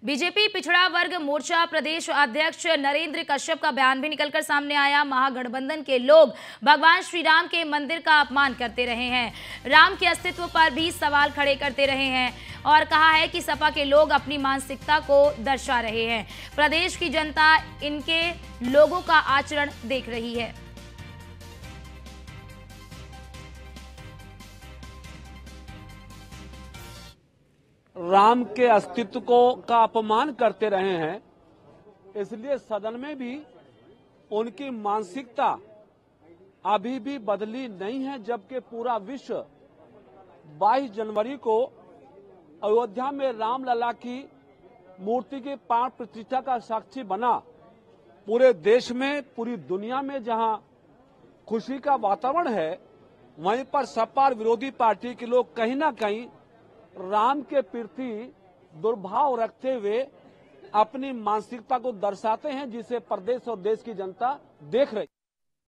BJP पिछड़ा वर्ग मोर्चा प्रदेश अध्यक्ष नरेंद्र कश्यप का बयान भी निकलकर सामने आया। महागठबंधन के लोग भगवान श्री राम के मंदिर का अपमान करते रहे हैं, राम के अस्तित्व पर भी सवाल खड़े करते रहे हैं और कहा है कि सपा के लोग अपनी मानसिकता को दर्शा रहे हैं। प्रदेश की जनता इनके लोगों का आचरण देख रही है। राम के अस्तित्व का अपमान करते रहे हैं, इसलिए सदन में भी उनकी मानसिकता अभी भी बदली नहीं है। जबकि पूरा विश्व 22 जनवरी को अयोध्या में रामलला की मूर्ति की प्राण प्रतिष्ठा का साक्षी बना। पूरे देश में, पूरी दुनिया में जहां खुशी का वातावरण है, वहीं पर सपा और विरोधी पार्टी के लोग कहीं ना कहीं राम के प्रति दुर्भाव रखते हुए अपनी मानसिकता को दर्शाते हैं, जिसे प्रदेश और देश की जनता देख रही है।